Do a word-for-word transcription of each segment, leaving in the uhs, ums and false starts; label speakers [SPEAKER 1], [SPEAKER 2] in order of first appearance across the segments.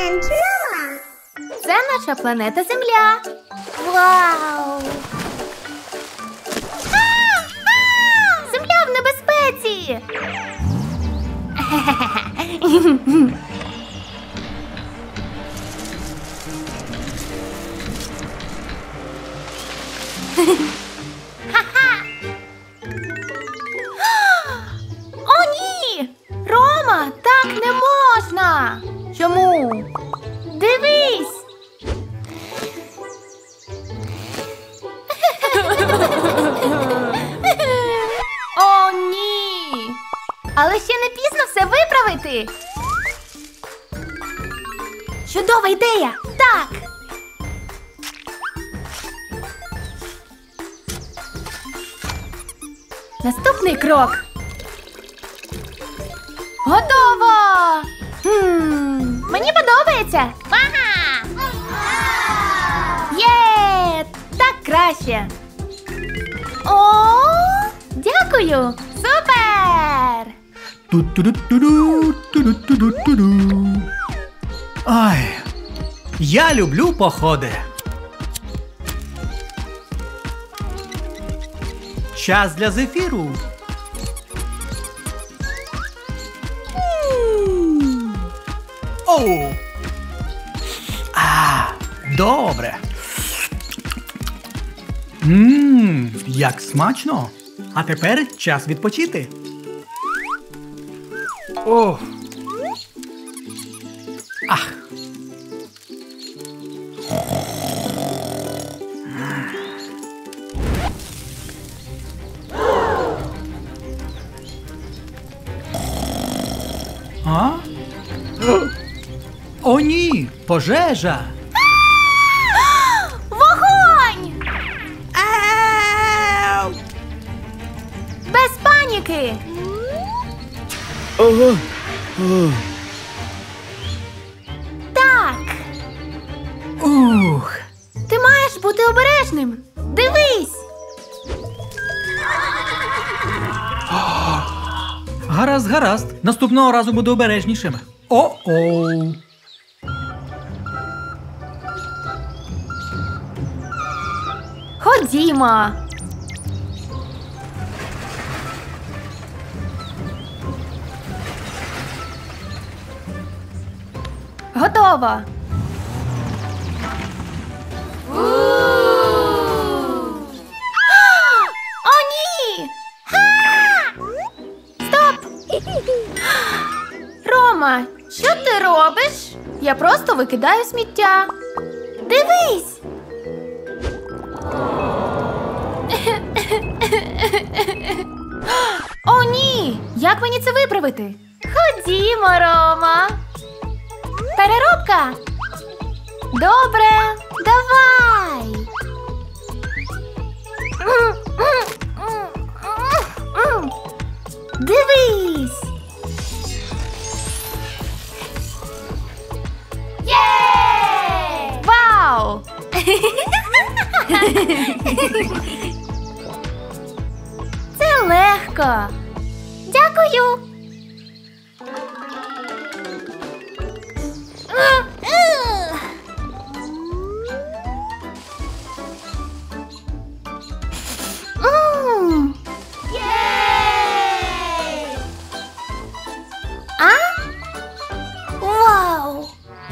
[SPEAKER 1] Це наша планета Земля. Вау! А! А! Земля в небезпеці! О, ні! Рома, так не можна! Чому? Дивись! О, ні! Але ще не пізно все виправити! Чудова ідея! Так! Наступний крок. Готово! Хм, мені подобається. Ага! Є! Так краще. О, дякую! Супер!
[SPEAKER 2] Ту-ту-ду-ту-ду, ту-ду-ту-ду-ту-ду. Ай, я люблю походи. Час для зефіру. Оу. А, добре. Ммм, як смачно. А тепер час відпочити. Ох. Ах. А? О, ні! Пожежа!
[SPEAKER 1] Вогонь!
[SPEAKER 2] Ау!
[SPEAKER 1] Без паніки!
[SPEAKER 2] Ага. Ага.
[SPEAKER 1] Так!
[SPEAKER 2] Ух!
[SPEAKER 1] Ти маєш бути обережним! Дивись!
[SPEAKER 2] Гаразд, гаразд. Наступного разу буду обережнішим. О-оу!
[SPEAKER 1] Ходімо! Готово! О, ні! Стоп! Рома, що ти робиш? Я просто викидаю сміття. Дивись! О, ні! Як мені це виправити? Ходімо, Рома! Переробка! Добре, давай! Дивись! Є! Вау! Це легко! Дякую! М. А? Вау!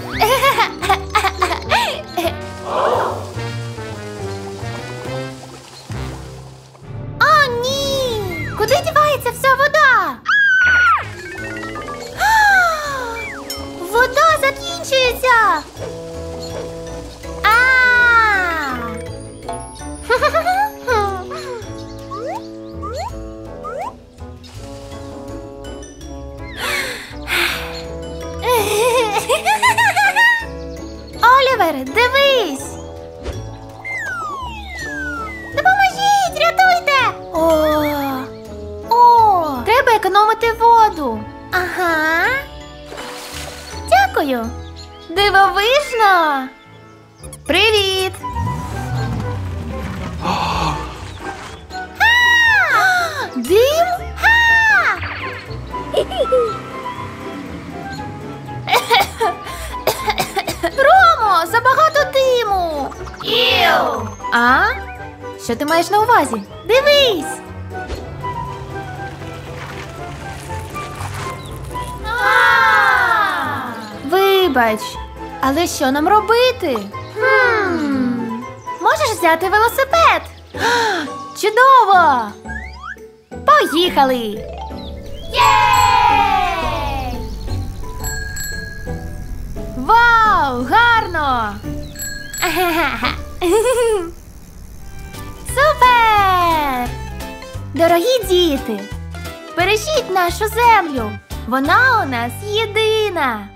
[SPEAKER 1] О, ні! Куди дівається вся вода? Вода закінчується! А! Олівер, дивись! Допоможіть, рятуйте! О! О! Треба економити воду. Ага. Дякую. Дивовижно. Привіт. А! Дим? А! Іу! А? Що ти маєш на увазі? Дивись! Вибач, але що нам робити? Хм. Можеш взяти велосипед? Чудово! Поїхали! Єй! Вау, гарно! Супер! Дорогі діти, бережіть нашу землю! Вона у нас єдина!